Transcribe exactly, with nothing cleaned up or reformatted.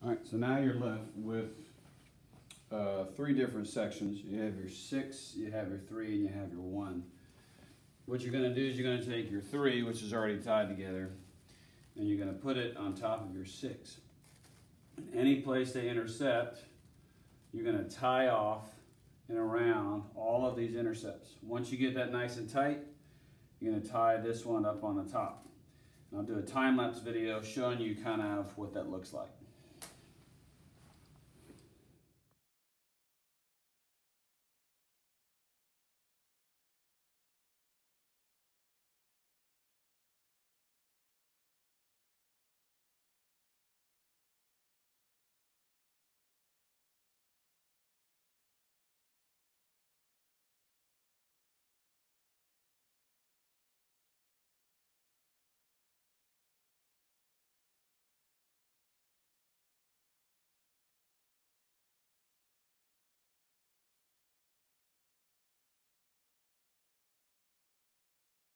All right, so now you're left with uh, three different sections. You have your six, you have your three, and you have your one. What you're gonna do is you're gonna take your three, which is already tied together, and you're gonna put it on top of your six. Any place they intercept, you're gonna tie off and around all of these intercepts. Once you get that nice and tight, you're gonna tie this one up on the top. And I'll do a time-lapse video showing you kind of what that looks like.